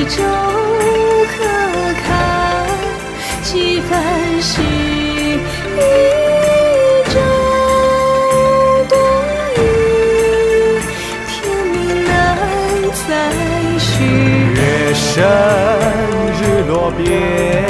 舟可看几番兮，一舟多疑，天命难再续。 月升日落边，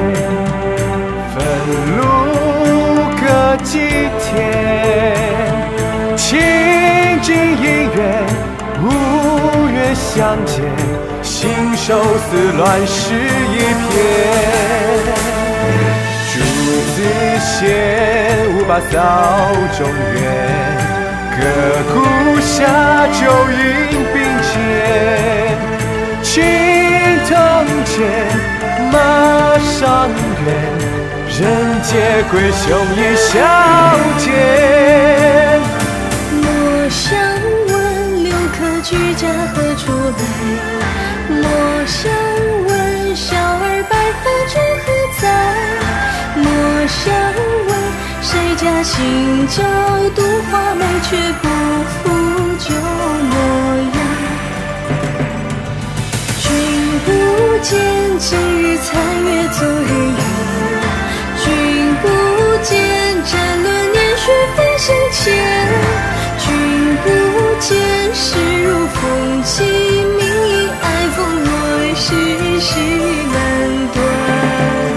分路各几天。情尽姻缘，无缘相见，心手似乱世一片。朱子仙，无把扫中原，隔孤下酒饮并肩。青藤间，马上远，人皆归兄已相见。 莫相问留客居家何处来？莫相问小儿白发君何在？莫相问谁家新酒独花美，却不负旧模样。君不见今日残月昨日圆，君不见战乱年雪风行前，君不见世如风起，命以爱风落世事难断。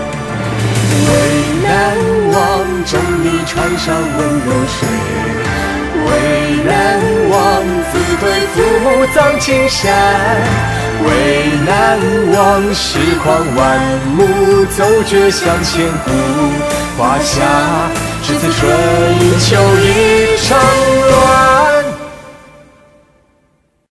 渭南望，众里船上温柔水；渭南望，自对父母葬青山。渭南望，时况万木，走绝向千古。华夏至此春秋已